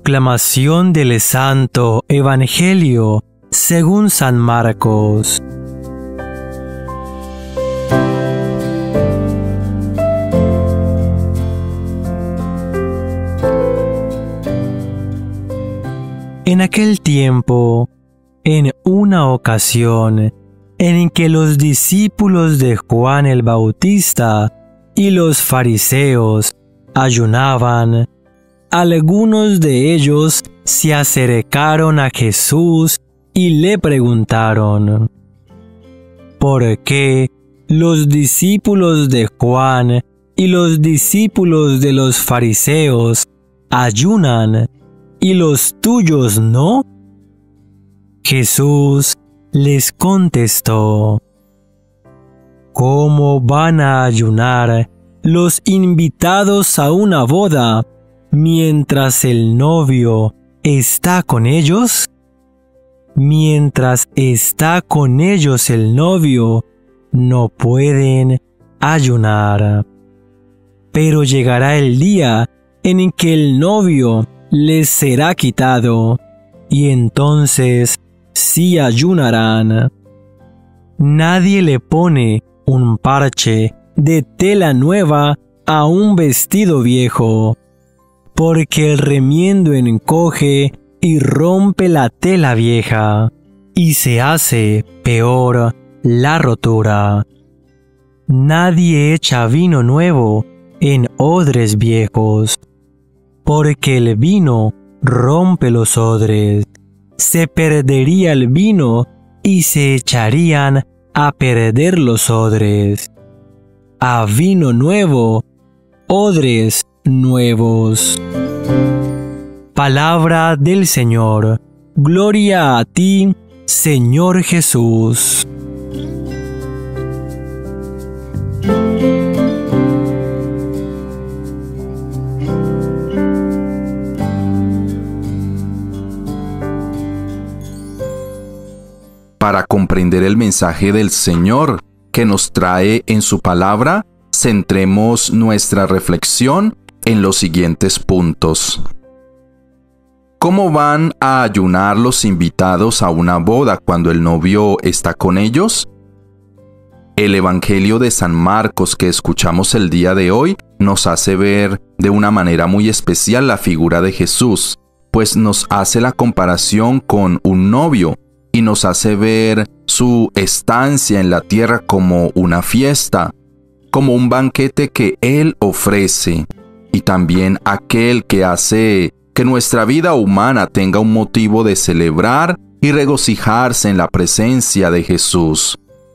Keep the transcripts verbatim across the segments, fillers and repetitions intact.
Proclamación del Santo Evangelio según San Marcos. En aquel tiempo, en una ocasión en que los discípulos de Juan el Bautista y los fariseos ayunaban, algunos de ellos se acercaron a Jesús y le preguntaron: ¿por qué los discípulos de Juan y los discípulos de los fariseos ayunan y los tuyos no? Jesús les contestó: ¿cómo van a ayunar los invitados a una boda mientras el novio está con ellos? Mientras está con ellos el novio, no pueden ayunar. Pero llegará el día en que el novio les será quitado, y entonces sí ayunarán. Nadie le pone un parche de tela nueva a un vestido viejo, porque el remiendo encoge y rompe la tela vieja, y se hace peor la rotura. Nadie echa vino nuevo en odres viejos, porque el vino rompe los odres. Se perdería el vino y se echarían a perder los odres. A vino nuevo, odres nuevos. Palabra del Señor. Gloria a ti, Señor Jesús. Para comprender el mensaje del Señor que nos trae en su palabra, centremos nuestra reflexión en los siguientes puntos. ¿Cómo van a ayunar los invitados a una boda cuando el novio está con ellos? El Evangelio de San Marcos que escuchamos el día de hoy nos hace ver de una manera muy especial la figura de Jesús, pues nos hace la comparación con un novio y nos hace ver su estancia en la tierra como una fiesta, como un banquete que Él ofrece, y también aquel que hace que nuestra vida humana tenga un motivo de celebrar y regocijarse en la presencia de Jesús.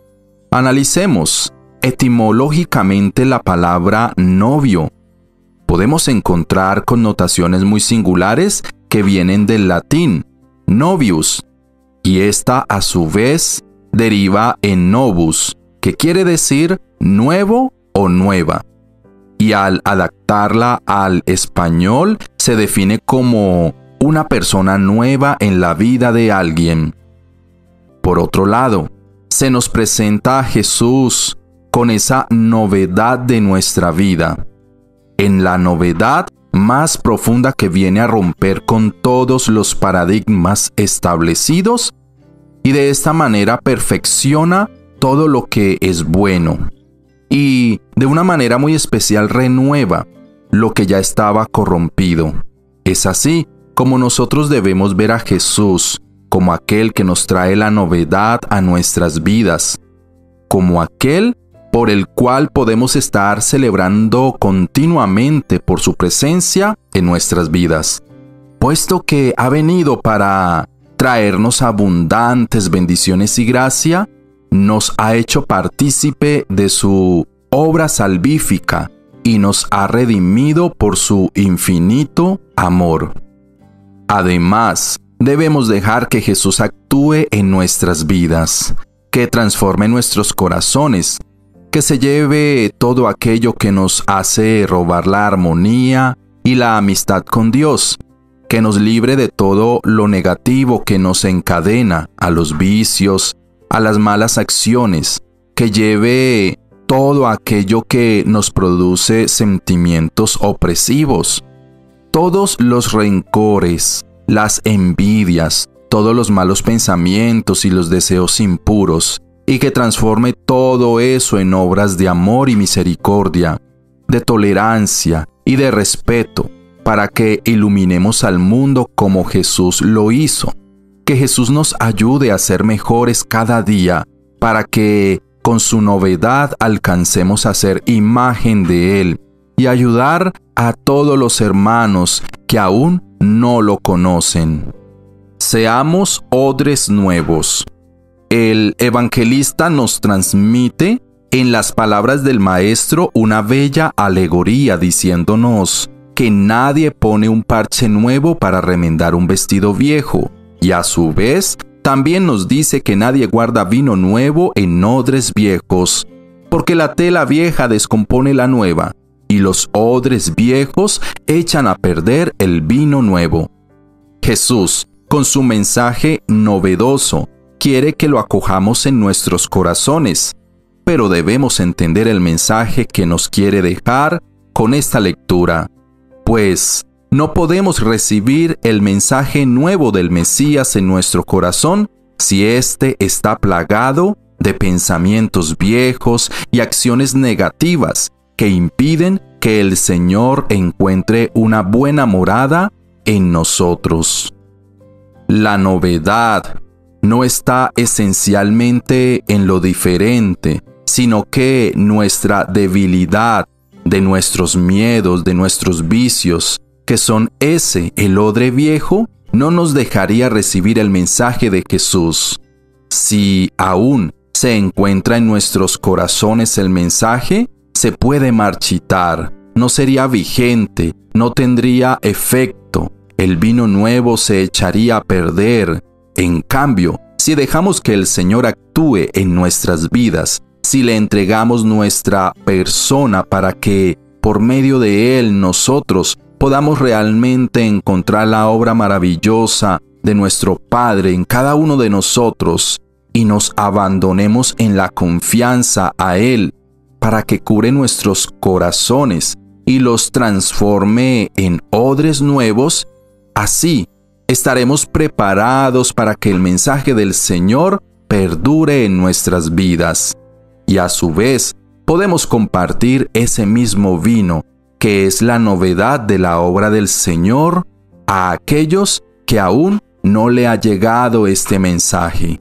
Analicemos etimológicamente la palabra novio. Podemos encontrar connotaciones muy singulares que vienen del latín, novius, y esta a su vez deriva en novus, que quiere decir nuevo o nueva. Y al adaptarla al español se define como una persona nueva en la vida de alguien. Por otro lado, se nos presenta a Jesús con esa novedad de nuestra vida, en la novedad más profunda que viene a romper con todos los paradigmas establecidos y de esta manera perfecciona todo lo que es bueno y de una manera muy especial renueva lo que ya estaba corrompido. Es así como nosotros debemos ver a Jesús como aquel que nos trae la novedad a nuestras vidas, como aquel por el cual podemos estar celebrando continuamente por su presencia en nuestras vidas, puesto que ha venido para traernos abundantes bendiciones y gracia, nos ha hecho partícipe de su obra salvífica y nos ha redimido por su infinito amor. Además, debemos dejar que Jesús actúe en nuestras vidas, que transforme nuestros corazones, que se lleve todo aquello que nos hace robar la armonía y la amistad con Dios, que nos libre de todo lo negativo que nos encadena a los vicios, a las malas acciones, que lleve todo aquello que nos produce sentimientos opresivos, todos los rencores, las envidias, todos los malos pensamientos y los deseos impuros, y que transforme todo eso en obras de amor y misericordia, de tolerancia y de respeto, para que iluminemos al mundo como Jesús lo hizo. Que Jesús nos ayude a ser mejores cada día, para que con su novedad alcancemos a ser imagen de Él y ayudar a todos los hermanos que aún no lo conocen. Seamos odres nuevos. El evangelista nos transmite en las palabras del Maestro una bella alegoría diciéndonos que nadie pone un parche nuevo para remendar un vestido viejo, y a su vez también nos dice que nadie guarda vino nuevo en odres viejos, porque la tela vieja descompone la nueva, y los odres viejos echan a perder el vino nuevo. Jesús, con su mensaje novedoso, quiere que lo acojamos en nuestros corazones, pero debemos entender el mensaje que nos quiere dejar con esta lectura, pues no podemos recibir el mensaje nuevo del Mesías en nuestro corazón si éste está plagado de pensamientos viejos y acciones negativas que impiden que el Señor encuentre una buena morada en nosotros. La novedad no está esencialmente en lo diferente, sino que nuestra debilidad, de nuestros miedos, de nuestros vicios, que son ese, el odre viejo, no nos dejaría recibir el mensaje de Jesús. Si aún se encuentra en nuestros corazones el mensaje, se puede marchitar, no sería vigente, no tendría efecto, el vino nuevo se echaría a perder. En cambio, si dejamos que el Señor actúe en nuestras vidas, si le entregamos nuestra persona para que, por medio de Él, nosotros podamos realmente encontrar la obra maravillosa de nuestro Padre en cada uno de nosotros y nos abandonemos en la confianza a Él para que cure nuestros corazones y los transforme en odres nuevos, así estaremos preparados para que el mensaje del Señor perdure en nuestras vidas. Y a su vez, podemos compartir ese mismo vino, que es la novedad de la obra del Señor, a aquellos que aún no le ha llegado este mensaje.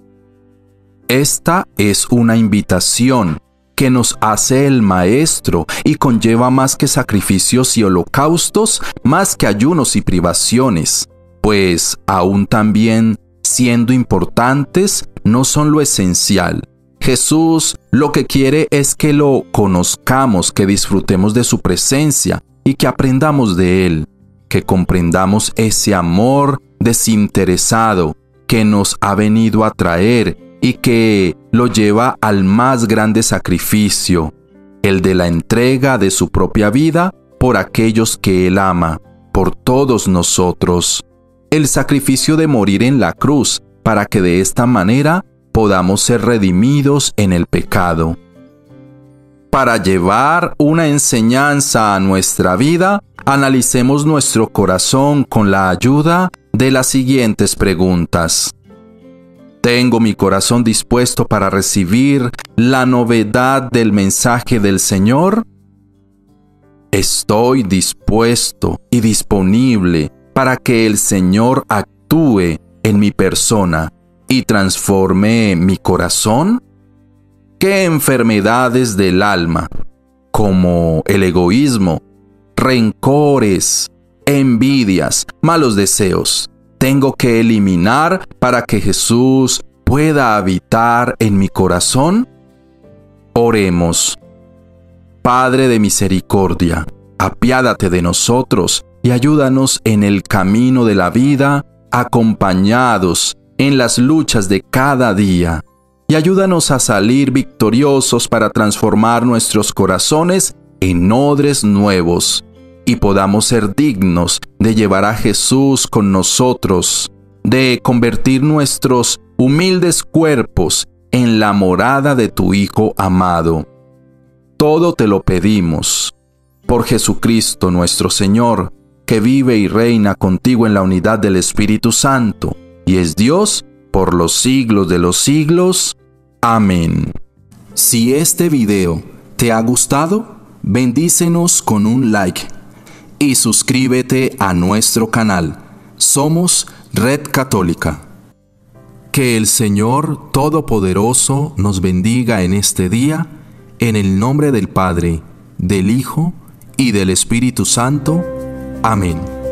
Esta es una invitación que nos hace el Maestro y conlleva más que sacrificios y holocaustos, más que ayunos y privaciones, pues aún también, siendo importantes, no son lo esencial. Jesús lo que quiere es que lo conozcamos, que disfrutemos de su presencia y que aprendamos de Él, que comprendamos ese amor desinteresado que nos ha venido a traer y que lo lleva al más grande sacrificio, el de la entrega de su propia vida por aquellos que Él ama, por todos nosotros, el sacrificio de morir en la cruz para que de esta manera podamos ser redimidos en el pecado. Para llevar una enseñanza a nuestra vida, analicemos nuestro corazón con la ayuda de las siguientes preguntas. ¿Tengo mi corazón dispuesto para recibir la novedad del mensaje del Señor? ¿Estoy dispuesto y disponible para que el Señor actúe en mi persona y transforme mi corazón? ¿Qué enfermedades del alma, como el egoísmo, rencores, envidias, malos deseos, tengo que eliminar para que Jesús pueda habitar en mi corazón? Oremos. Padre de misericordia, apiádate de nosotros y ayúdanos en el camino de la vida, acompañados en las luchas de cada día, y ayúdanos a salir victoriosos para transformar nuestros corazones en odres nuevos, y podamos ser dignos de llevar a Jesús con nosotros, de convertir nuestros humildes cuerpos en la morada de tu Hijo amado. Todo te lo pedimos, por Jesucristo nuestro Señor. que vive y reina contigo en la unidad del Espíritu Santo, y es Dios por los siglos de los siglos. Amén. Si este video te ha gustado, bendícenos con un like y suscríbete a nuestro canal. Somos Red Católica. Que el Señor Todopoderoso nos bendiga en este día, en el nombre del Padre, del Hijo y del Espíritu Santo. Amén.